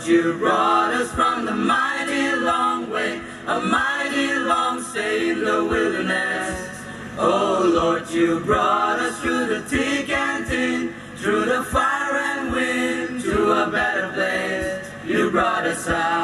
you brought us from the mighty long way, a mighty long stay in the wilderness. Oh Lord, you brought us through the thick and thin, through the fire and wind, to a better place. You brought us out.